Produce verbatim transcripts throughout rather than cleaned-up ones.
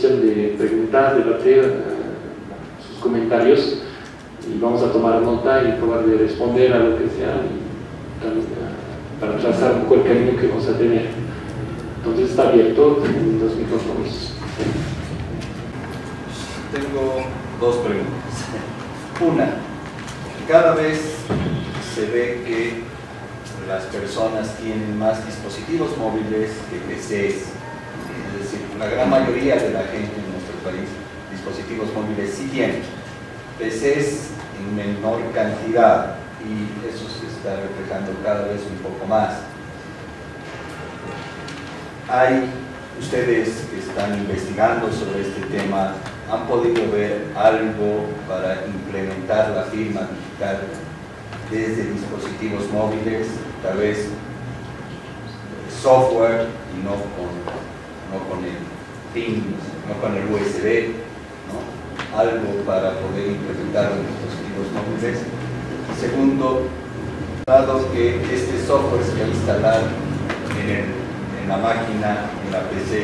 disposición de preguntar, debatir uh, sus comentarios, y vamos a tomar nota y probar de responder a lo que sea, y también, uh, para trazar un poco el camino que vamos a tener. Entonces está abierto en los micrófonos. Tengo dos preguntas. Una, cada vez se ve que las personas tienen más dispositivos móviles que P Cs. Es decir, la gran mayoría de la gente en nuestro país, dispositivos móviles sí tienen. P Cs en menor cantidad, y eso se está reflejando cada vez un poco más. Hay ustedes que están investigando sobre este tema, ¿han podido ver algo para implementar la firma digital desde dispositivos móviles, tal vez software y no con, no con el PIN, no con el U S B, ¿no? Algo para poder implementar en dispositivos móviles? Y segundo, dado que este software se va a instalar en, el, en la máquina, en la P C,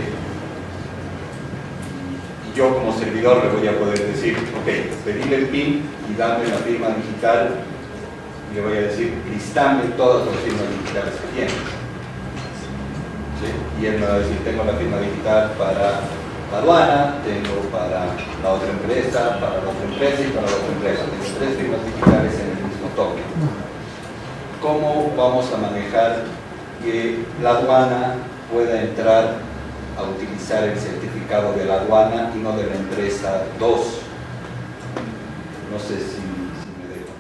y yo como servidor le voy a poder decir, ok, pedirle el PIN y dame la firma digital, y le voy a decir, listame todas las firmas digitales que tiene. ¿Sí? Y él me va a decir, tengo la firma digital para la aduana, tengo para la otra empresa, para la otra empresa y para la otra empresa. Tengo tres firmas digitales en el mismo token. ¿Cómo vamos a manejar que la aduana pueda entrar a utilizar el certificado de la aduana y no de la empresa dos? No sé si, si me dejo.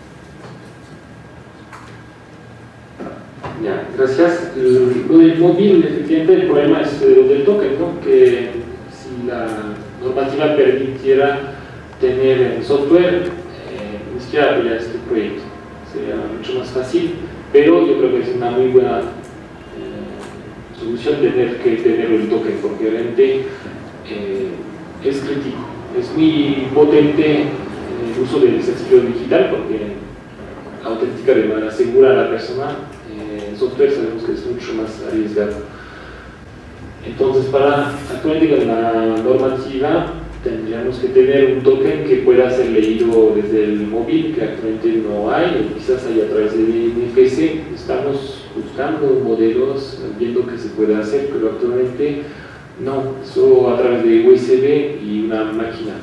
Ya, gracias. Lo del móvil, efectivamente, el problema es lo del token, ¿no? Que si la normativa permitiera tener software, eh, ni siquiera apoyar este proyecto. Sería mucho más fácil, pero yo creo que es una muy buena eh, solución tener que tener el token, porque realmente eh, es crítico, es muy potente el uso del certificado digital, porque autentica de manera segura a la persona. Eh, el software sabemos que es mucho más arriesgado. Entonces, para actualmente con la normativa tendríamos que tener un token que pueda ser leído desde el móvil, que actualmente no hay, o quizás hay a través de N F C. Estamos buscando modelos, viendo que se puede hacer, pero actualmente no, solo a través de U S B y una máquina.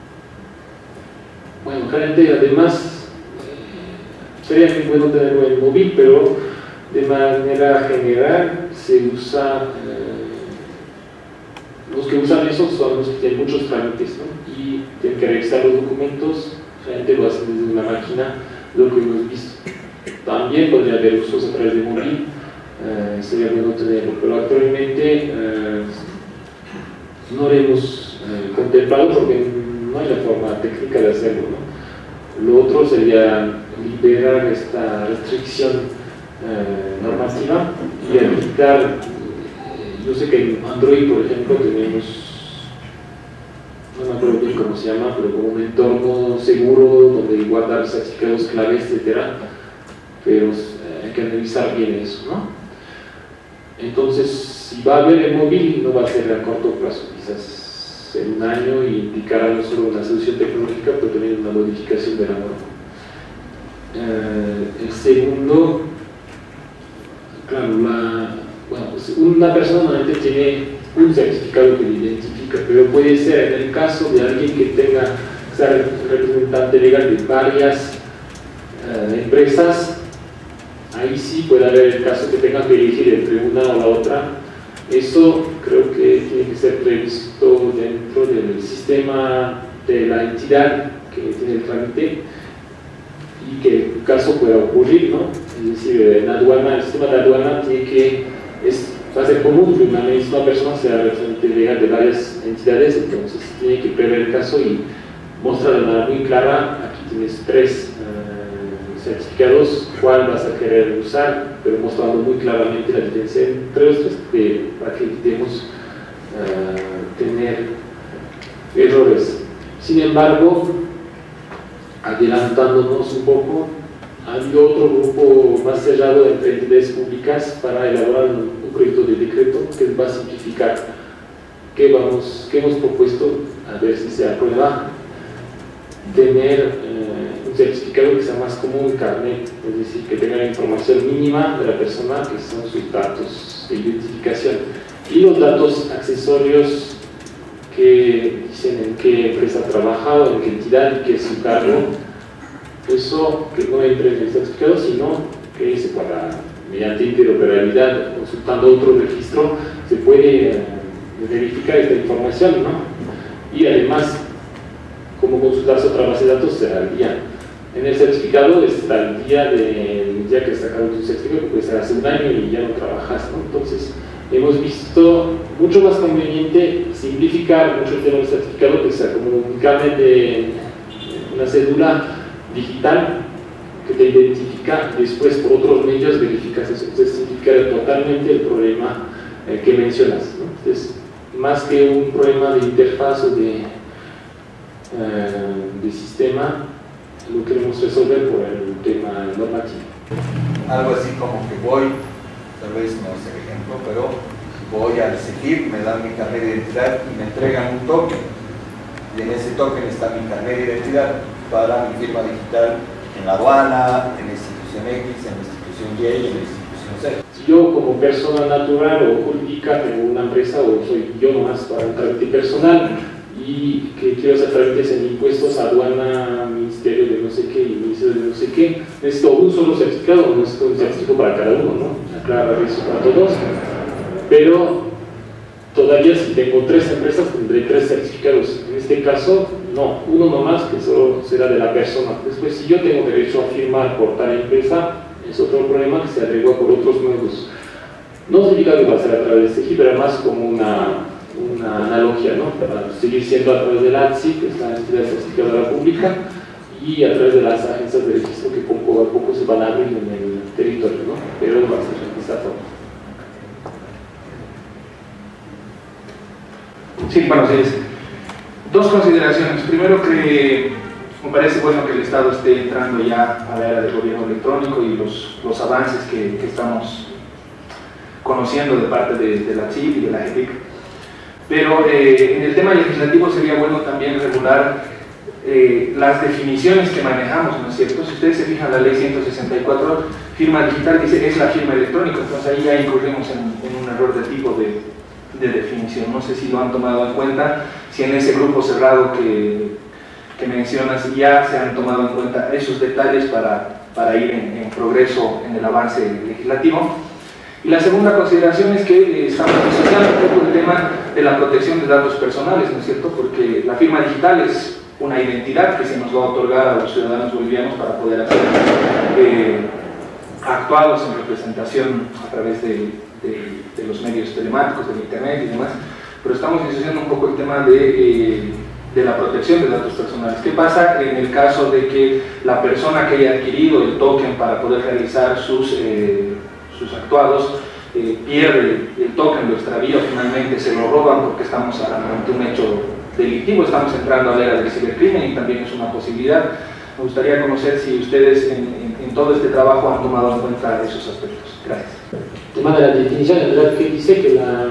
Bueno, realmente además eh, sería muy bueno tenerlo en móvil, pero de manera general se usa, eh, los que usan eso son los que tienen muchos trámites, ¿no? Y tienen que revisar los documentos, realmente lo hacen desde una máquina, lo que hemos visto. También podría haber usos a través de móvil, eh, sería bueno tenerlo, pero actualmente eh, no lo hemos eh, contemplado porque no hay la forma técnica de hacerlo, ¿no? Lo otro sería liberar esta restricción eh, normativa y evitar. Yo sé que en Android, por ejemplo, tenemos, no me acuerdo bien cómo se llama, pero como un entorno seguro donde guardar certificados clave, etcétera. Pero eh, hay que analizar bien eso, ¿no? Entonces, si va a haber el móvil, no va a ser a corto plazo, quizás en un año, y implicará no solo una solución tecnológica, pero también una modificación de la norma. Eh, el segundo, claro, la. Bueno, una persona normalmente tiene un certificado que le identifica, pero puede ser en el caso de alguien que tenga, ser representante legal de varias eh, empresas, ahí sí puede haber el caso que tenga que elegir entre una o la otra. Eso creo que tiene que ser previsto dentro del sistema de la entidad que tiene el trámite, y que en caso pueda ocurrir, ¿no? Es decir, en aduana, el sistema de aduana tiene que Es, va a ser común que una misma persona sea representante legal de varias entidades, entonces tiene que prever el caso y mostrar de manera muy clara: aquí tienes tres uh, certificados, cuál vas a querer usar, pero mostrando muy claramente la diferencia entre los tres, que, para que evitemos uh, tener errores. Sin embargo, adelantándonos un poco, ha habido otro grupo más cerrado entre entidades públicas para elaborar un, un proyecto de decreto que va a simplificar, ¿qué, vamos, qué hemos propuesto? A ver si se aprueba, tener eh, un certificado que sea más como un carnet, es decir, que tenga la información mínima de la persona, que son sus datos de identificación, y los datos accesorios que dicen en qué empresa ha trabajado, en qué entidad y qué es su cargo. Eso que no entre en el certificado, sino que se pueda, mediante interoperabilidad, consultando otro registro, se puede eh, verificar esta información, ¿no? Y además, como consultarse otra base de datos será al día. En el certificado está el día del día que sacaron tu certificado, que puede ser hace un año y ya no trabajas, ¿no? Entonces, hemos visto mucho más conveniente simplificar mucho el tema del certificado, que sea como un carnet de una cédula digital que te identifica, después por otros medios verificas eso. Entonces, simplificar totalmente el problema eh, que mencionas, ¿no? Entonces, más que un problema de interfaz o de, eh, de sistema, lo queremos resolver por el tema normativo. Algo así como que voy, tal vez no es el ejemplo, pero voy al CEGIP, me dan mi carnet de identidad y me entregan un token, y en ese token está mi carnet de identidad para mi firma digital en la aduana, en la institución X, en la institución Y y en la institución Z. Si yo como persona natural o jurídica tengo una empresa o soy yo nomás para un trámite personal y que quiero hacer trámites en impuestos, aduana, ministerio de no sé qué y ministerio de no sé qué, necesito un solo certificado, no necesito un certificado para cada uno, ¿no? Aclarar eso para todos, pero todavía si tengo tres empresas tendré tres certificados. En este caso, no, uno nomás que solo será de la persona. Después, si yo tengo derecho a firmar por tal empresa, es otro problema que se arregla por otros medios. No significa que va a ser a través de CEGIP, pero más como una, una analogía, ¿no? Para seguir siendo a través del A T S I, que es la entidad certificadora pública, y a través de las agencias de registro que poco a poco se van a abrir en el territorio, ¿no? Pero va a ser de esta forma. Sí, bueno, sí, dos consideraciones. Primero, que me parece bueno que el Estado esté entrando ya a la era del gobierno electrónico y los, los avances que, que estamos conociendo de parte de, de la C I P y de la G E P I C. Pero eh, en el tema legislativo sería bueno también regular eh, las definiciones que manejamos, ¿no es cierto? Si ustedes se fijan, la ley ciento sesenta y cuatro, firma digital, dice es la firma electrónica, entonces ahí ya incurrimos en, en un error de tipo de, de definición. No sé si lo han tomado en cuenta, si en ese grupo cerrado que, que mencionas ya se han tomado en cuenta esos detalles para, para ir en, en progreso en el avance legislativo. Y la segunda consideración es que eh, estamos disociando un poco el tema de la protección de datos personales, ¿no es cierto? Porque la firma digital es una identidad que se nos va a otorgar a los ciudadanos bolivianos para poder hacer eh, actuados en representación a través de, de, de los medios telemáticos, del internet y demás, pero estamos disociando un poco el tema de, eh, de la protección de datos personales. ¿Qué pasa en el caso de que la persona que haya adquirido el token para poder realizar sus, eh, sus actuados eh, pierde el token, lo extravía, finalmente se lo roban porque estamos ante un hecho delictivo, estamos entrando a la era del cibercrimen y también es una posibilidad? Me gustaría conocer si ustedes en, en, en todo este trabajo han tomado en cuenta esos aspectos. Gracias. El tema de la definición, en verdad, que dice que la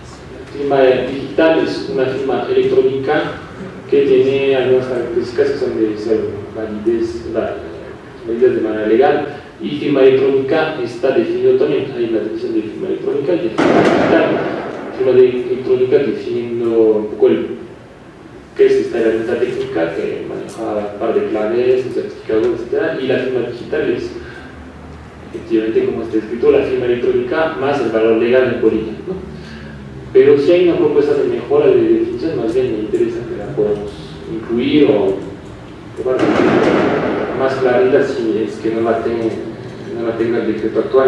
firma digital es una firma electrónica que tiene algunas características que son de ser validez, validas de manera legal, y firma electrónica está definido también, hay la definición de firma electrónica y de firma digital. Firma de electrónica definiendo un poco el que es esta herramienta técnica que maneja un par de claves, un certificado, etcétera, y la firma digital es efectivamente, como está escrito, la firma electrónica más el valor legal en Bolivia, ¿no? Pero si hay una propuesta de mejora de definición, más bien me interesa que la podamos incluir o probar más claridad si es que no la, tenga, no la tenga el decreto actual.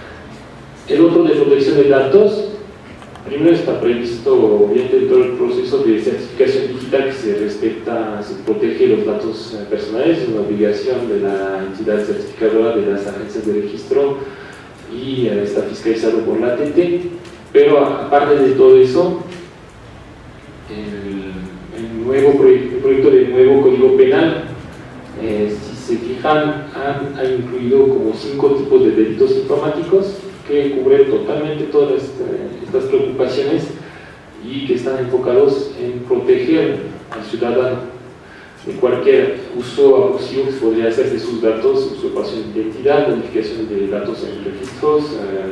El otro de protección de datos, primero está previsto obviamente todo el proceso de certificación digital que se respeta, se protege los datos personales, es una obligación de la entidad certificadora, de las agencias de registro y eh, está fiscalizado por la A T T. Pero aparte de todo eso, el, el nuevo proyecto, el proyecto del nuevo Código Penal, eh, si se fijan, han, ha incluido como cinco tipos de delitos informáticos que cubren totalmente todas estas, estas preocupaciones y que están enfocados en proteger al ciudadano de cualquier uso abusivo que podría hacer de sus datos, usurpación de identidad, modificación de datos en registros, eh,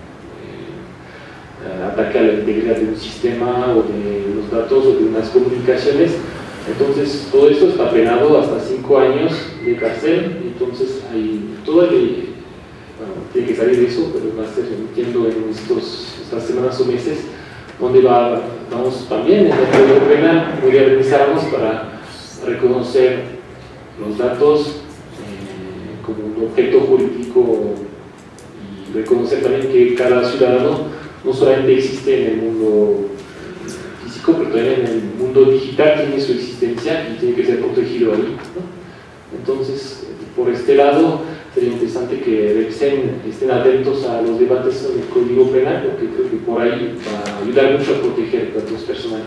eh, ataque a la integridad de un sistema o de los datos o de unas comunicaciones. Entonces todo esto está penado hasta cinco años de cárcel. Entonces hay todo el, bueno, tiene que salir de eso, pero va a ser, entiendo, en estos, estas semanas o meses, donde va, vamos también en el Código Penal modernizarnos para reconocer los datos eh, como un objeto jurídico y reconocer también que cada ciudadano no solamente existe en el mundo físico, pero también en el mundo digital tiene su existencia y tiene que ser protegido ahí, ¿no? Entonces, por este lado, sería interesante que estén, estén atentos a los debates sobre el Código Penal, porque creo que por ahí va a ayudar mucho a proteger datos personales.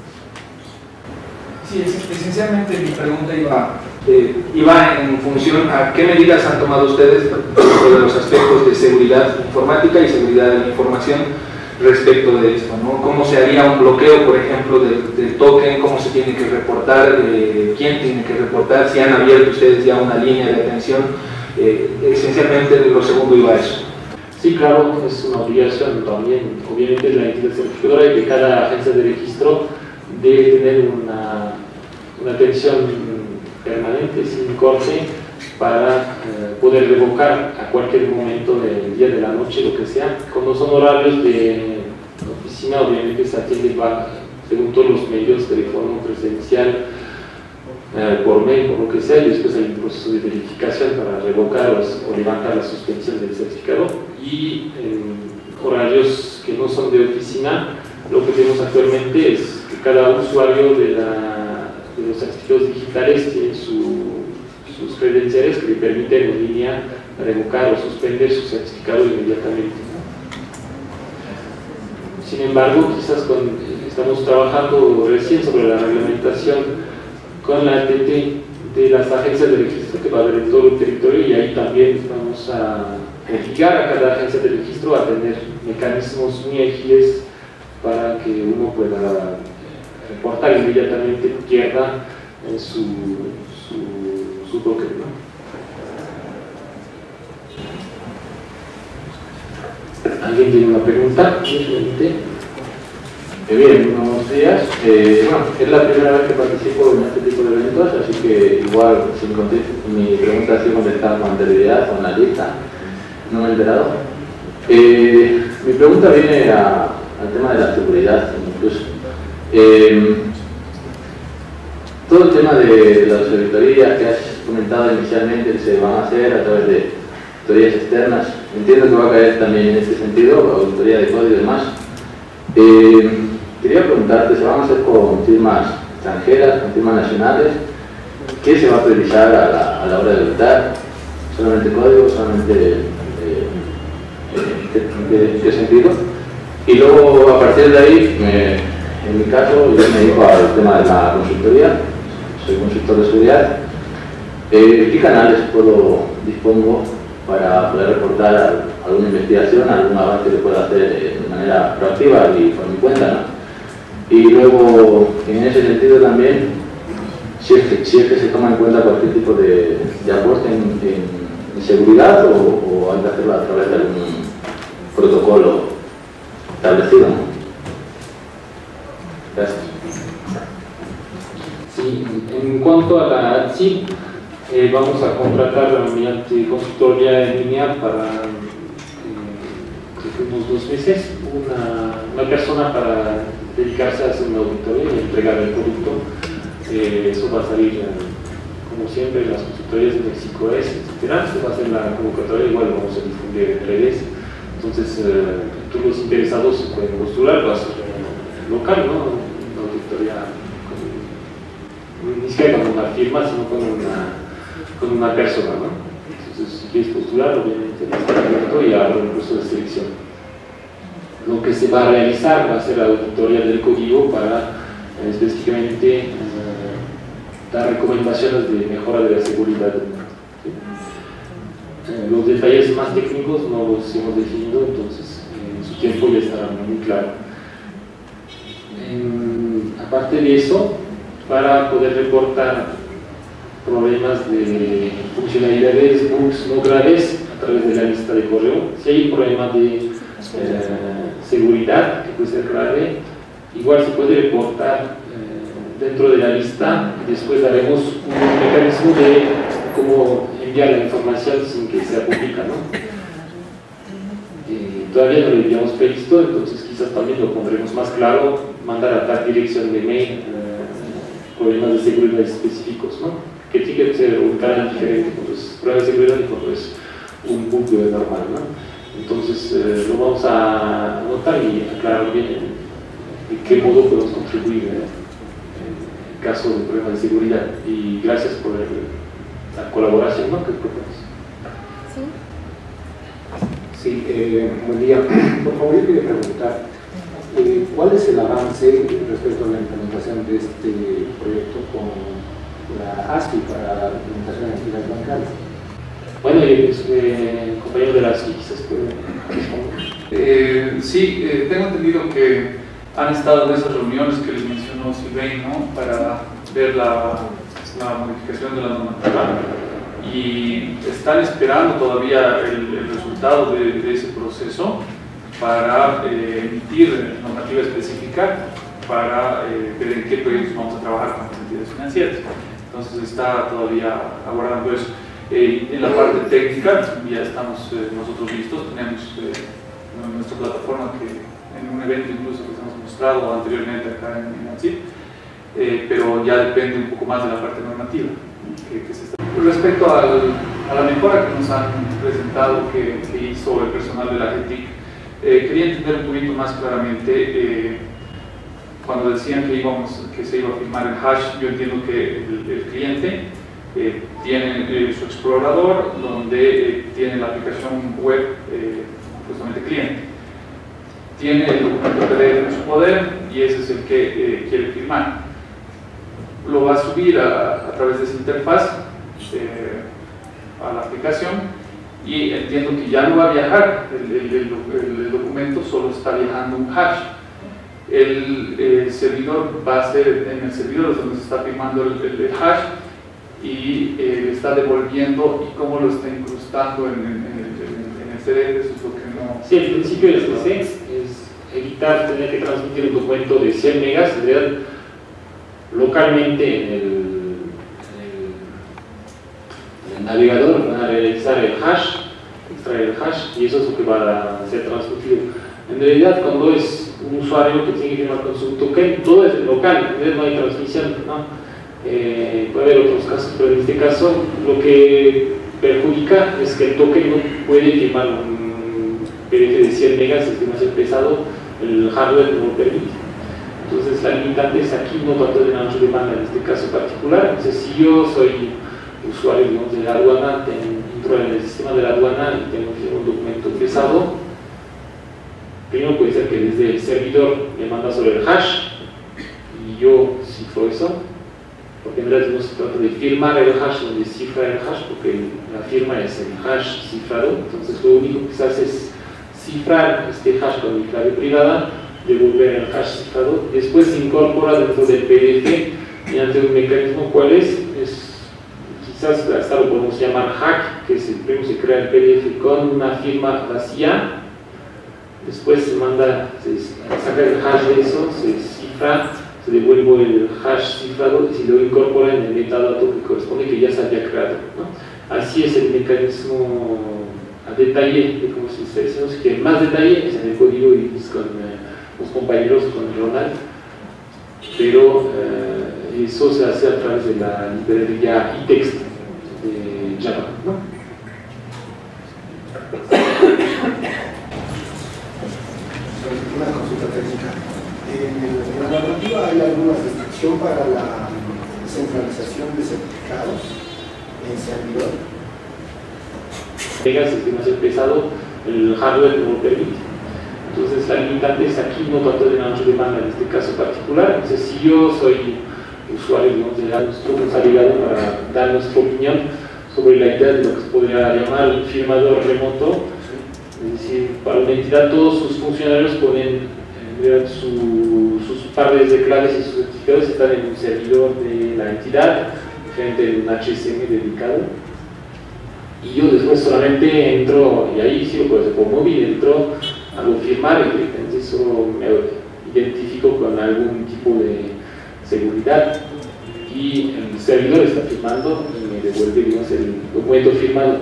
Sí, esencialmente mi pregunta iba, eh, iba en función a qué medidas han tomado ustedes sobre los aspectos de seguridad informática y seguridad de la información respecto de esto, ¿no? ¿Cómo se haría un bloqueo, por ejemplo, del, del token? ¿Cómo se tiene que reportar? Eh, ¿Quién tiene que reportar? ¿Si han abierto ustedes ya una línea de atención? Eh, esencialmente lo segundo iba a eso. Sí, claro, es una obligación también, obviamente, la entidad certificadora y que cada agencia de registro debe tener una, una atención permanente, sin corte, para eh, poder revocar a cualquier momento del día, de la noche, lo que sea. Cuando son horarios de oficina, obviamente se atiende va, según todos los medios, teléfono, presencial, eh, por mail, por lo que sea, y después hay un proceso de verificación para revocar o, o levantar la suspensión del certificado. Y en horarios que no son de oficina, lo que tenemos actualmente es que cada usuario de, la, de los certificados digitales tiene su, sus credenciales que le permiten en línea revocar o suspender su certificado inmediatamente. Sin embargo, quizás con, estamos trabajando recién sobre la reglamentación con la A T T de las agencias de registro que va a haber en todo el territorio, y ahí también vamos a obligar a cada agencia de registro a tener mecanismos muy ágiles para que uno pueda reportar inmediatamente pierda en su, su, su broker, ¿no? ¿Alguien tiene una pregunta? Eh, bien, buenos días. Eh, bueno, es la primera vez que participo en este tipo de eventos, así que igual si mi, mi pregunta ha sido contestada con anterioridad o en la lista, no me he enterado. Eh, mi pregunta viene a, al tema de la seguridad, incluso. Eh, todo el tema de las auditorías que has comentado inicialmente que se van a hacer a través de auditorías externas, entiendo que va a caer también en este sentido, auditoría de código y demás. Eh, quería preguntarte, ¿se van a hacer con firmas extranjeras, con firmas nacionales? ¿Qué se va a priorizar a la, a la hora de auditar? ¿Solamente código? ¿Solamente eh, en qué, qué sentido? Y luego, a partir de ahí, me, en mi caso, yo me dedico al tema de la consultoría, soy consultor de seguridad. Eh, ¿Qué canales puedo, dispongo para poder reportar alguna investigación, algún avance que pueda hacer de manera proactiva y por mi cuenta, ¿no? Y luego, en ese sentido también, si es que, si es que se toma en cuenta cualquier tipo de, de aporte en, en, en seguridad, o, o hay que hacerlo a través de algún protocolo establecido, ¿no? Gracias. Sí, en cuanto a la A T S I, eh, vamos a contratar mediante consultoría en línea para eh, unos dos meses una, una persona para dedicarse a hacer una auditoría y entregar el producto. Eh, eso va a salir, eh, como siempre, en las consultorías de México S, etcétera. Esto va a ser la convocatoria, igual lo vamos a difundir en redes. Entonces, eh, todos los interesados se pueden postular, va a ser eh, local, ¿no? Una auditoría con, ni siquiera con una firma, sino con una, con una persona, ¿no? Entonces, si quieres postular, obviamente está abierto y habrá un proceso de selección. Lo que se va a realizar va a ser la auditoría del código para eh, específicamente eh, dar recomendaciones de mejora de la seguridad. ¿Sí? Eh, los detalles más técnicos no los hemos definido, entonces eh, en su tiempo ya estará muy claro. aparte de eso, para poder reportar problemas de funcionalidades, bugs no graves a través de la lista de correo. Si hay un problema de eh, seguridad que puede ser grave, igual se puede reportar eh, dentro de la lista y después daremos un mecanismo de cómo enviar la información sin que sea pública, ¿no? Eh, todavía no lo habíamos previsto, entonces quizás también lo pondremos más claro, mandar a tal dirección de mail eh, problemas de seguridad específicos, ¿no? Que tiene que ser un canal diferente cuando es prueba de seguridad y cuando es un bug normal, ¿no? Entonces eh, lo vamos a anotar y aclarar bien de qué modo podemos contribuir eh, en caso de problemas de seguridad. Y gracias por el, la colaboración, ¿no?, que proponemos. Sí, sí eh, buen día. Por favor, yo quería preguntar, eh, ¿cuál es el avance respecto a la implementación de este proyecto con la ASFI para la implementación de entidades bancarias? Bueno, y pues, eh, compañero de la ASFI quizás puede responder. Eh, sí, eh, tengo entendido que han estado en esas reuniones que les mencionó Silvein, ¿no?, para ver la, la modificación de la normativa, y están esperando todavía el, el resultado de, de ese proceso para eh, emitir normativa específica para eh, ver en qué proyectos vamos a trabajar con las entidades financieras. Entonces está todavía aguardando eso. Eh, en la parte técnica ya estamos eh, nosotros listos, tenemos eh, nuestra plataforma que en un evento incluso que hemos mostrado anteriormente acá en, en ANSIP, eh, pero ya depende un poco más de la parte normativa que, que se está. Respecto al, a la mejora que nos han presentado que, que hizo el personal de la G T I C, eh, quería entender un poquito más claramente. Eh, Cuando decían que, íbamos, que se iba a firmar el hash, yo entiendo que el, el cliente eh, tiene eh, su explorador donde eh, tiene la aplicación web, eh, justamente cliente. Tiene el documento P D F en su poder y ese es el que eh, quiere firmar. Lo va a subir a, a través de esa interfaz eh, a la aplicación y entiendo que ya no va a viajar el, el, el, el documento, solo está viajando un hash. El, el servidor va a ser en el servidor donde se está firmando el, el, el hash y eh, está devolviendo y cómo lo está incrustando en, en, en, el, en el C D F, eso es lo que no... Sí, el principio de S C es evitar tener que transmitir un documento de cien megas, en realidad localmente en el, en el, en el navegador van a realizar el hash, extraer el hash y eso es lo que va a ser transmitido. En realidad, cuando es un usuario que tiene que firmar con su token, todo es local, no hay transmisión, ¿no? Eh, puede haber otros casos, pero en este caso lo que perjudica es que el token no puede firmar un P D F de cien megas, es demasiado pesado, el hardware no lo permite. Entonces la limitante es aquí, no tanto de la ancho de banda en este caso particular. Entonces si yo soy usuario, digamos, de la aduana, entro en el sistema de la aduana y tengo que firmar un documento pesado, primero puede ser que desde el servidor me manda sobre el hash y yo cifro eso, porque en realidad no se trata de firmar el hash o de cifrar el hash, porque la firma es el hash cifrado. Entonces lo único que se hace es cifrar este hash con mi clave privada, devolver el hash cifrado, después se incorpora dentro del P D F mediante un mecanismo. ¿Cuál es? Es quizás hasta lo podemos llamar hack, que es el primero se crea el P D F con una firma vacía. Después se manda, se saca el hash de eso, se cifra, se devuelve el hash cifrado y se lo incorpora en el metadato que corresponde, que ya se había creado, ¿no? Así es el mecanismo a detalle de cómo se está diciendo, que más detalle es en el código y es con eh, los compañeros, con Ronald, pero eh, eso se hace a través de la librería iText de Java, ¿no? Una consulta técnica. En la normativa hay alguna restricción para la centralización de certificados en servidor. Vegas es demasiado pesado, el hardware no lo permite. Entonces la limitante es aquí, no tanto de ancho de banda en este caso particular. Entonces si yo soy usuario, digamos, de nuestro responsabilidad para dar nuestra opinión sobre la idea de lo que se podría llamar un firmador remoto. Es decir, para una entidad todos sus funcionarios pueden eh, ver su, sus pares de claves y sus certificados están en un servidor de la entidad, frente a un H S M dedicado. Y yo después solamente entro, y ahí sí lo puedo hacer por móvil, entro, hago firmar y entonces eso me identifico con algún tipo de seguridad y el servidor está firmando y me devuelve, digamos, el documento firmado.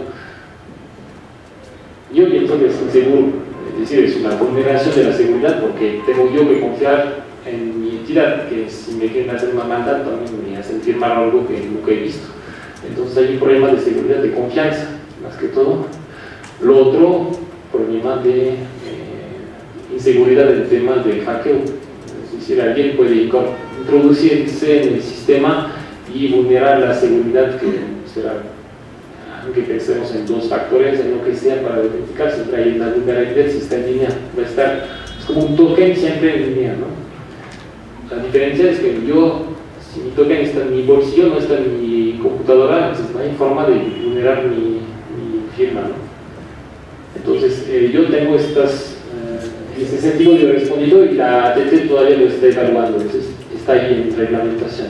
Yo pienso que es inseguro, es decir, es una vulneración de la seguridad porque tengo yo que confiar en mi entidad, que si me quieren hacer una maldad también me hacen firmar algo que nunca he visto. Entonces hay un problema de seguridad, de confianza, más que todo. Lo otro, problema de eh, inseguridad del tema del hackeo. Es decir, alguien puede introducirse en el sistema y vulnerar la seguridad que será, aunque pensemos en dos factores, en lo que sea para autenticar, siempre hay una vulnerabilidad si está en línea, va a estar, es como un token siempre en línea, ¿no? La diferencia es que yo, si mi token está en mi bolsillo, no está en mi computadora, entonces no hay forma de vulnerar mi, mi firma, ¿no? Entonces, eh, yo tengo estas, eh, ese sentido de respondido y la A T T todavía lo está evaluando, entonces está ahí en reglamentación.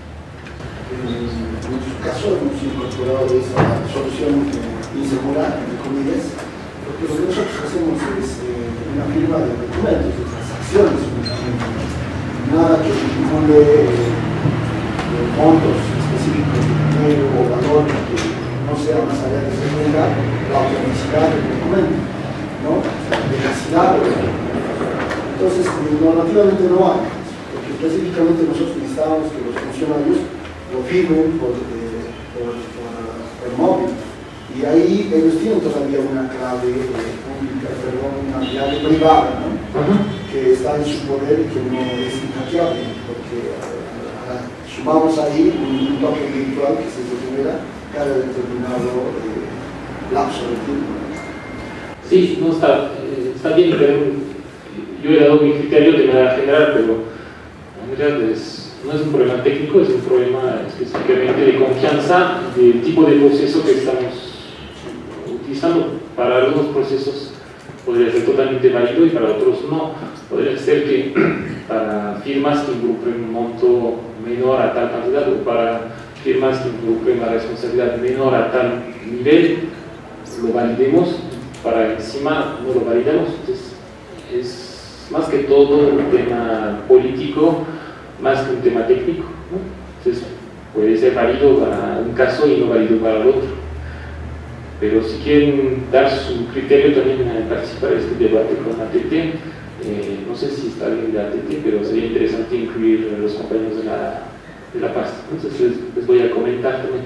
En nuestro caso hemos incorporado esa solución eh, insegura, entre comillas, porque lo que nosotros hacemos es eh, una firma de documentos, de transacciones únicamente, nada que vincule eh, montos específicos de dinero o valor que no sea más allá de seguridad, la autenticidad del documento, ¿no? La veracidad del documento. Entonces, normativamente no hay, porque específicamente nosotros necesitábamos que los funcionarios lo firmen por, eh, por, por, por móvil. Y ahí ellos tienen todavía una clave eh, pública, perdón, una clave privada, ¿no? Uh-huh. Que está en su poder y que no es inhackeable, porque eh, sumamos ahí un, un toque virtual que se genera cada determinado eh, lapso de tiempo. Sí, no está, eh, está bien, pero yo he dado mi criterio de manera general, pero en realidad es, no es un problema técnico, es un problema específicamente de confianza del tipo de proceso que estamos utilizando. Para algunos procesos podría ser totalmente válido y para otros no. Podría ser que para firmas que involucren un monto menor a tal cantidad o para firmas que involucren una responsabilidad menor a tal nivel, lo validemos, para encima no lo validemos. Entonces, es más que todo un tema político, más que un tema técnico, ¿no? Entonces, puede ser válido para un caso y no válido para el otro. Pero si quieren dar su criterio también a participar en este debate con A T T, eh, no sé si está bien de A T T, pero sería interesante incluir a los compañeros de la, de la pasta. Entonces les, les voy a comentar también.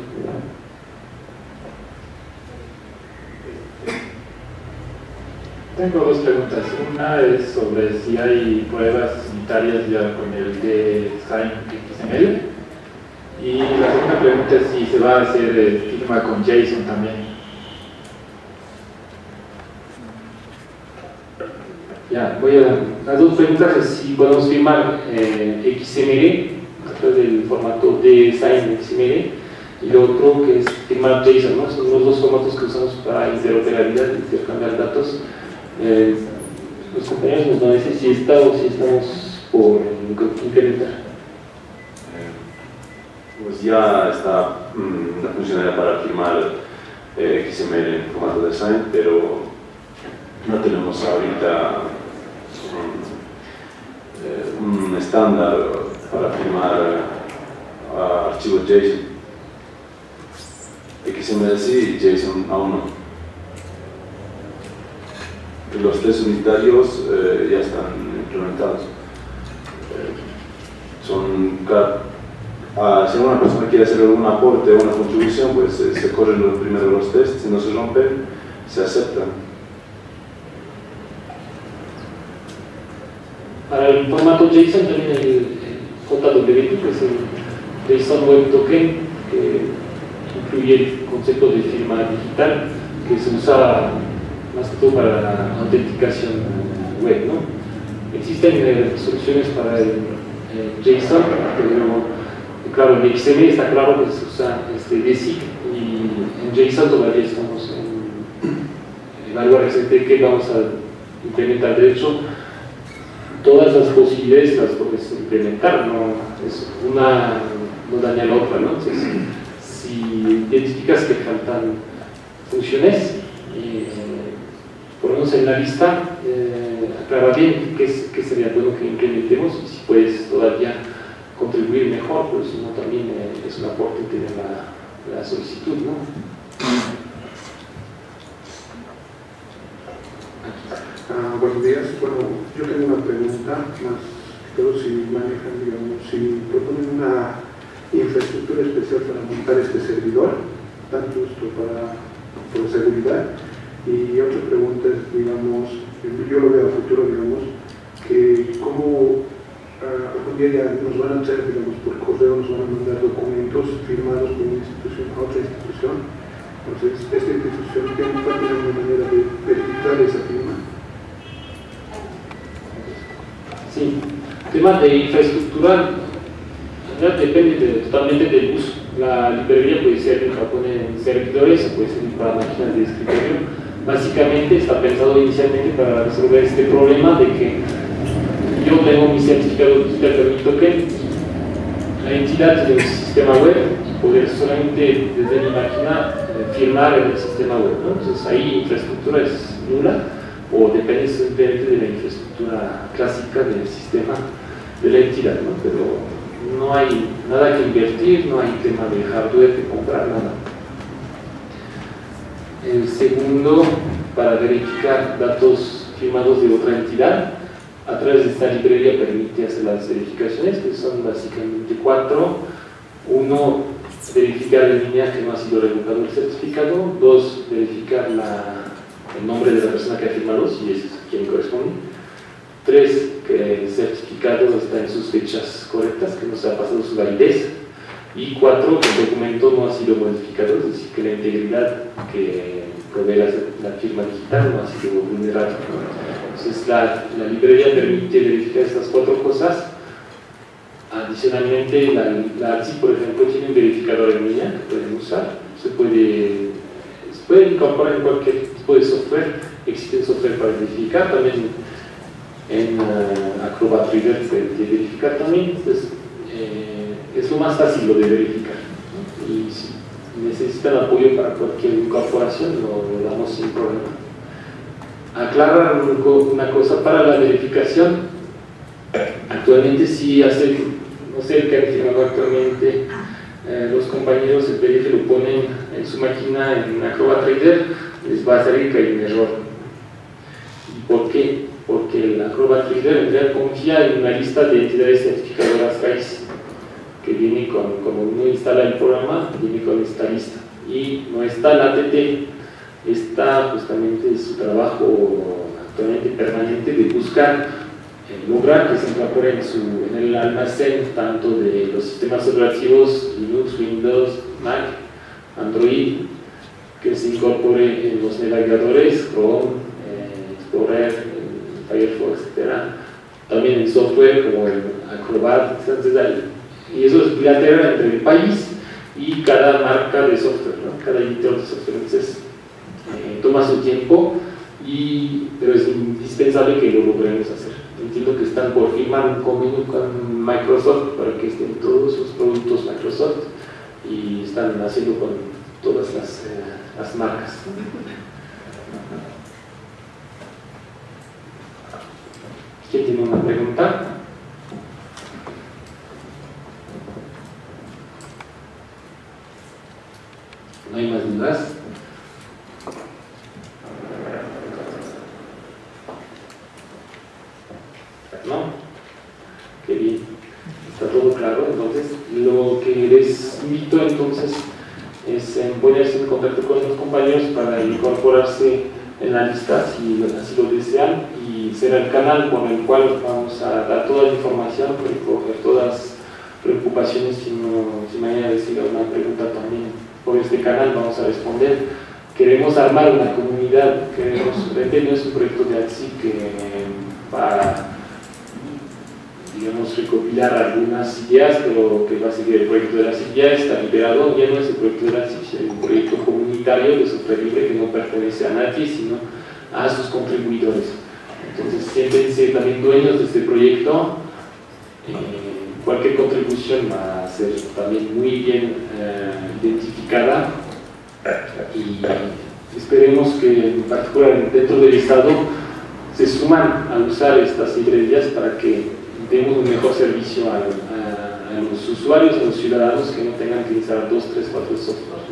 Tengo dos preguntas. Una es sobre si hay pruebas unitarias ya con el DSign X M L. Y la segunda pregunta es si se va a hacer eh, firma con JSON también. Ya, voy a las dos preguntas es si podemos firmar eh, X M L a través del formato DSign X M L y lo otro que es firmar JSON, ¿no? Son los dos formatos que usamos para interoperabilidad, intercambiar datos. Eh, los compañeros nos van a decir si está o si estamos por incrementar. Eh, pues ya está mmm, la funcionalidad para firmar eh, X M L en formato DSign, pero no tenemos ahorita un, un estándar para firmar uh, archivos JSON. X M L sí, JSON aún no. Los test unitarios eh, ya están implementados. Eh, son cada, uh, si una persona quiere hacer algún aporte o una contribución, pues eh, se corren los primeros los tests, si no se rompen, se aceptan. Para el formato JSON también el, el J W T, que es el JSON Web Token, que incluye el concepto de firma digital, que se usa más que todo para la autenticación web, ¿no? Existen eh, soluciones para el, el JSON, pero claro, en X M L está claro que se usa este D S I C y en JSON todavía estamos en evaluar exactamente qué vamos a implementar. De hecho, todas las posibilidades las puedes implementar, no, es una no daña a la otra, ¿no? Entonces, si identificas que faltan funciones, eh, ponemos en la lista, eh, aclara bien qué, es, qué sería bueno que implementemos y si puedes todavía contribuir mejor, pero si no también eh, es un aporte tener la, la solicitud, ¿no? Ah, buenos días. Bueno, yo tengo una pregunta, más pero si manejan, digamos, si proponen una infraestructura especial para montar este servidor, tanto esto para por seguridad, y otra pregunta es, digamos, yo lo veo a futuro, digamos, que cómo uh, algún día ya nos van a hacer, digamos, por correo nos van a mandar documentos firmados por una institución a otra institución. Entonces, esta institución tiene que tener una manera de verificar esa firma. Sí, tema de infraestructura ya depende de, totalmente del uso. La librería puede ser para poner en servidores, puede ser para máquinas de escritorio. Básicamente está pensado inicialmente para resolver este problema de que yo tengo mi certificado digital, permito que la entidad tiene un sistema web y poder solamente desde mi máquina firmar en el sistema web, ¿no? Entonces ahí infraestructura es nula o depende simplemente de la infraestructura clásica del sistema de la entidad, ¿no? Pero no hay nada que invertir, no hay tema de hardware que comprar, nada. El segundo, para verificar datos firmados de otra entidad, a través de esta librería permite hacer las verificaciones, que son básicamente cuatro. Uno, verificar en línea que no ha sido revocado el certificado. Dos, verificar la, el nombre de la persona que ha firmado, si es quien corresponde. Tres, que el certificado está en sus fechas correctas, que no se ha pasado su validez. Y cuatro, que el documento no ha sido modificado, es decir, que la integridad que provee la, la firma digital no ha sido vulnerada. Entonces, la, la librería permite verificar estas cuatro cosas. Adicionalmente, la, la A R C I, por ejemplo, tiene un verificador en línea que pueden usar. Se puede, se puede incorporar en cualquier tipo de software. Existe software para verificar, también en uh, Acrobat Reader se puede verificar también. Entonces, eh, es lo más fácil lo de verificar, ¿no? Y si necesitan apoyo para cualquier incorporación, lo, lo damos sin problema. Aclarar una cosa para la verificación. Actualmente, si hace, no sé, el que han firmado actualmente, eh, los compañeros el P D F lo ponen en su máquina en Acrobat Reader, les va a salir que hay un error. ¿Y por qué? Porque el Acrobat Reader en realidad confía en una lista de entidades certificadoras raíz que viene con, como uno instala el programa, viene con esta lista y no está la A T T. Está justamente su trabajo actualmente permanente de buscar, eh, lograr que se incorpore en, su, en el almacén tanto de los sistemas operativos Linux, Windows, Mac, Android, que se incorpore en los navegadores Chrome, eh, Explorer, Firefox, etcétera. También en software como el Acrobat, etcétera. Y eso es bilateral entre el país y cada marca de software, ¿no? Cada editor de software. Entonces, eh, toma su tiempo, y, pero es indispensable que lo logremos hacer. Entiendo que están por firmar un convenio con Microsoft para que estén todos los productos Microsoft y están haciendo con todas las, eh, las marcas. ¿Quién tiene una pregunta? ¿No hay más dudas? ¿No? Qué bien. Está todo claro. Entonces, lo que les invito entonces es en ponerse en contacto con los compañeros para incorporarse en la lista si así lo desean, y será el canal con el cual vamos a dar toda la información, recoger todas las preocupaciones. Si, no, si mañana decida una pregunta también por este canal vamos a responder. Queremos armar una comunidad, queremos, no es un proyecto de A R C I que va, digamos, recopilar algunas ideas, pero que va a seguir el proyecto de la A R C I, ya está liberado, ya no es el proyecto de la A R C I, es un proyecto comunitario de software libre que no pertenece a nadie, sino a sus contribuidores. Entonces, siéntense también dueños de este proyecto. Eh, cualquier contribución va a ser también muy bien eh, identificada y esperemos que, en particular dentro del Estado, se suman a usar estas librerías para que demos un mejor servicio a, a, a los usuarios, a los ciudadanos, que no tengan que instalar dos, tres, cuatro softwares,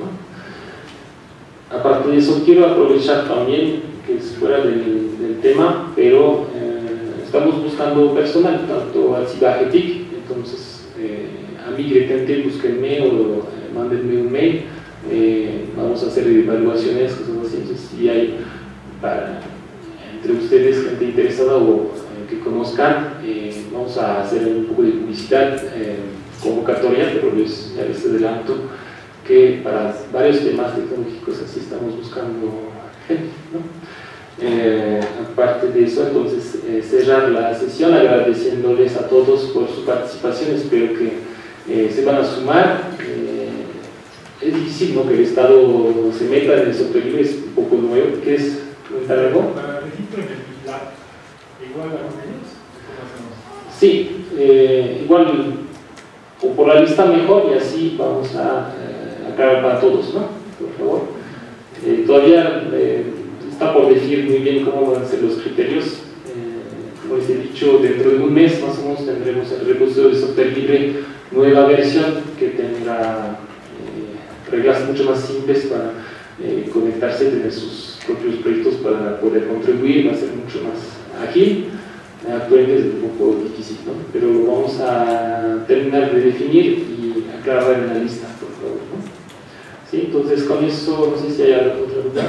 ¿no? Aparte de eso, quiero aprovechar también, que es fuera del, del tema, pero eh, estamos buscando personal, tanto a Cibagetic, entonces eh, a mí directamente búsquenme o eh, mándenme un mail, eh, vamos a hacer evaluaciones, cosas así, entonces si hay para, entre ustedes gente interesada o eh, que conozcan, eh, vamos a hacer un poco de publicidad, eh, convocatoria, pero les, ya les adelanto que para varios temas tecnológicos así estamos buscando gente, ¿no? Eh, aparte de eso, entonces eh, cerrar la sesión agradeciéndoles a todos por su participación. Espero que eh, se van a sumar. Eh, es difícil, ¿no?, que el Estado se meta en el software libre, es un poco nuevo. ¿Quieres comentar algo? Para el registro en el P I L A B, ¿igual a los medios? ¿Cómo hacemos? Sí, eh, igual o por la lista mejor, y así vamos a eh, aclarar para todos, ¿no? Por favor. Eh, todavía eh, está por definir muy bien cómo van a ser los criterios. Eh, como les he dicho, dentro de un mes más o menos tendremos el repositorio de software libre, nueva versión que tendrá eh, reglas mucho más simples para eh, conectarse, tener sus propios proyectos para poder contribuir, va a ser mucho más ágil. Actualmente es un poco difícil, ¿no? Pero lo vamos a terminar de definir y aclarar en la lista, por favor, ¿no? ¿Sí? Entonces, con eso, no sé si hay alguna otra duda.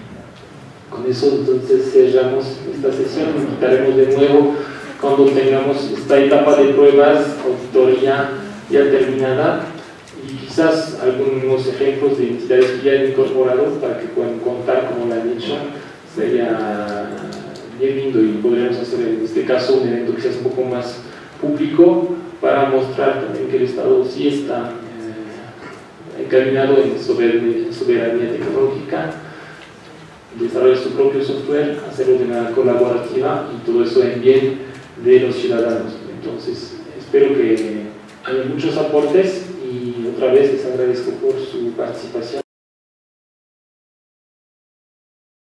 Con eso, entonces, cerramos esta sesión. Nos quitaremos de nuevo cuando tengamos esta etapa de pruebas, auditoría ya terminada, y quizás algunos ejemplos de entidades que ya han incorporado para que puedan contar cómo lo han hecho. Sería bien lindo, y podríamos hacer en este caso un evento quizás un poco más público para mostrar también que el Estado sí está eh, encaminado en soberanía, soberanía tecnológica, desarrollar su propio software, hacerlo de manera colaborativa y todo eso en bien de los ciudadanos. Entonces, espero que haya muchos aportes y otra vez les agradezco por su participación.